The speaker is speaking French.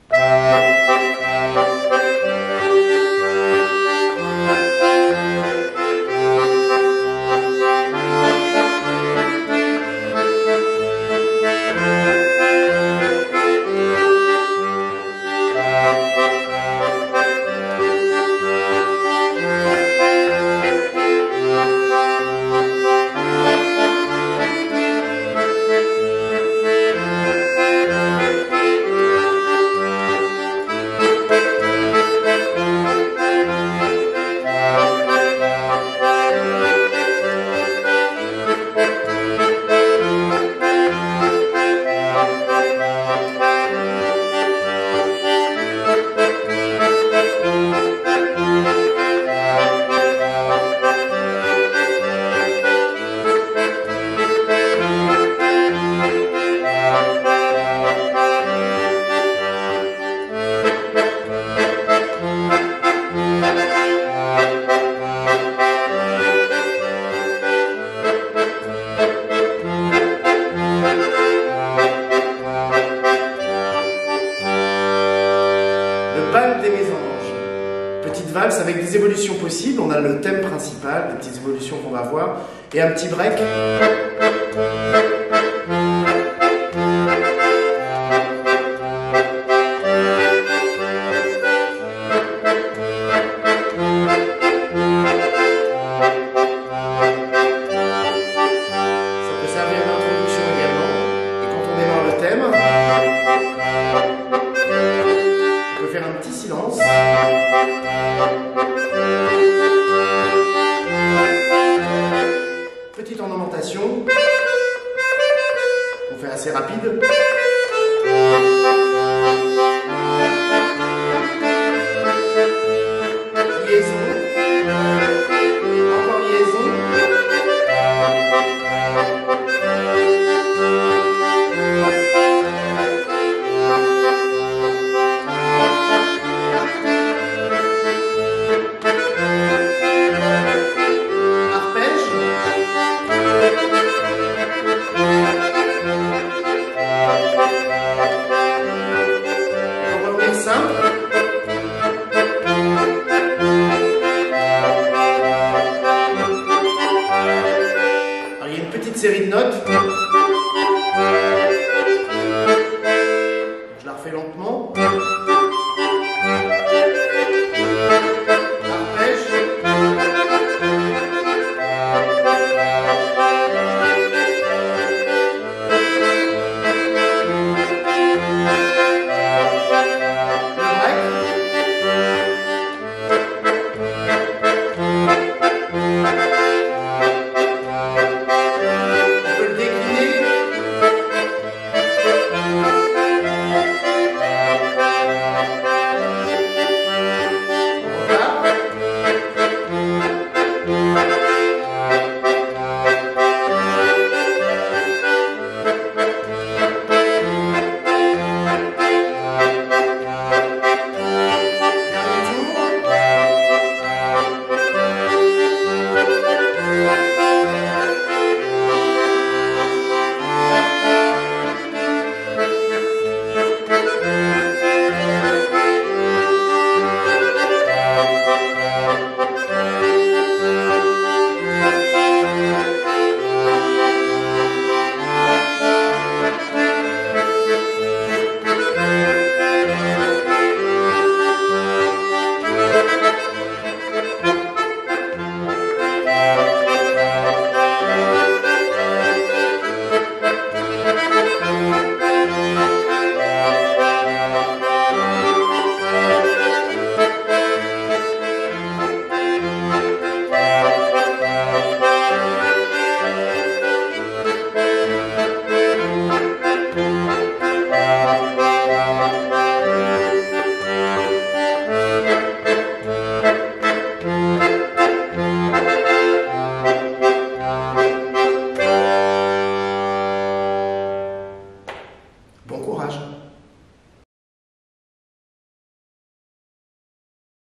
Bal des mésanges. Petite valse avec des évolutions possibles. On a le thème principal, des petites évolutions qu'on va voir, et un petit break. Ça peut servir d'introduction également. Et quand on démarre le thème, on peut faire un petit silence. Petite ornementation. On fait assez rapide. Liaison. Encore liaison. Simple. Alors, il y a une petite série de notes. Je la refais lentement.